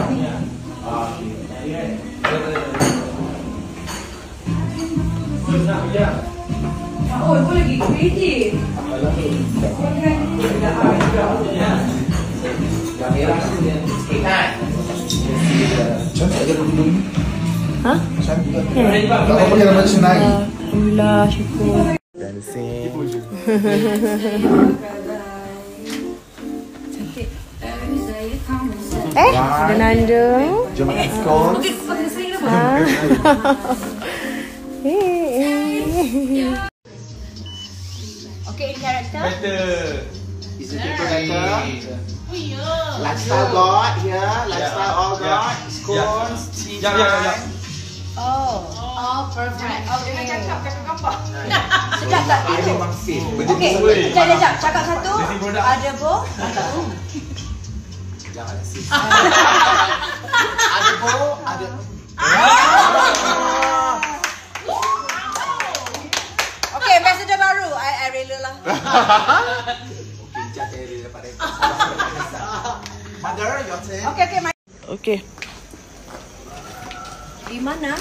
Oh, itu lagi kreatif. Hah? Alhamdulillah, syukur. Dancing. Ada Nanda. Jom makan skor. Okay, character. Is it better? Lifestyle got here. Lifestyle all got. Scones, tea time. Oh, perfect. Jangan cakap apa. Sekejap tak? Dia memang fit. Okay, sekejap. Cakap satu. Ada bo. Jangan sis. Ada bo, ada. Okay, ambassador baru. I rela lah. Okay, jat area dapat rekod. Mother, your turn. Okay. Okay. Di mana?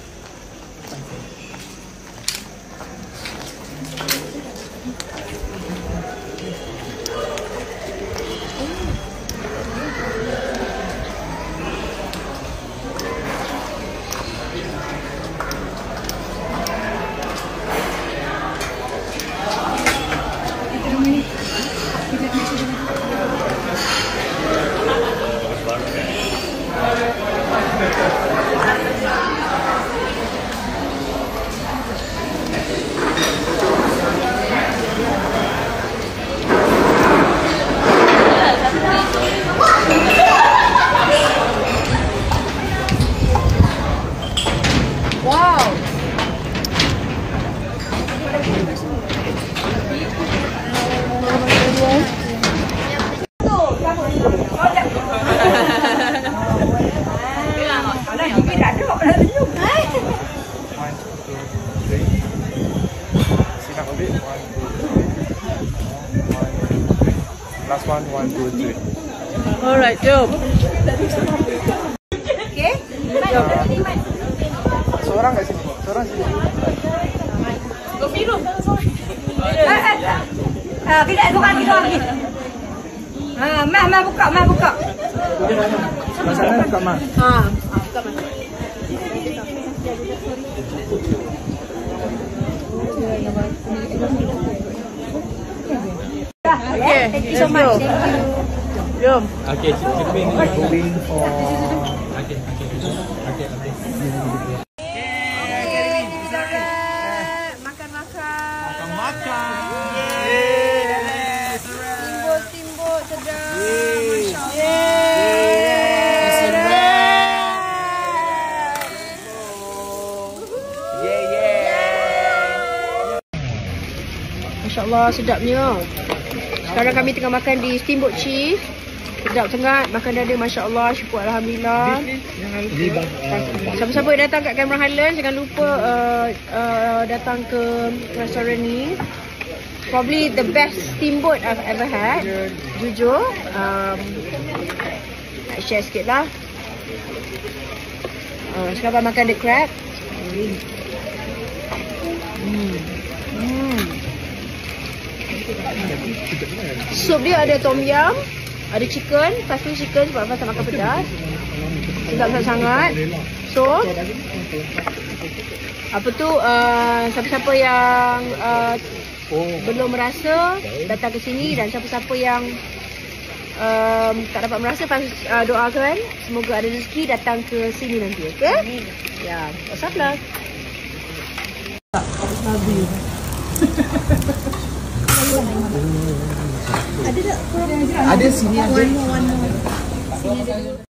Wow. Last one, 1, 2, 3. Alright, jom. Okay. Seorang kat sini. Seorang sini. Tidak, bukan kita lagi. Mah buka. Sana buka mah. Buka mana? Okay, Thank you so much. Thank you. jom. Okay, keeping going for. Okay. Makan. Timbuk sedap. Masya Allah, sedapnya. Sekarang kami tengah makan di Steamboat Cheese. Sedap sangat. Makan dada, Masya Allah. Syukur Alhamdulillah. Siapa-siapa yang datang kat Cameron Highlands, jangan lupa datang ke restoran ni. Probably the best steamboat I've ever had. Jujur. Nak share sikit lah. Sekarang makan the crab. Sup dia ada tom yum, ada chicken, pasti chicken sebab Fas tak makan pedas. Sedap sangat. So, apa tu, siapa-siapa yang belum merasa datang ke sini, dan siapa-siapa yang tak dapat merasa, Fas doakan semoga ada rezeki datang ke sini nanti, okey? Ya, wassalam. Ada sini ada.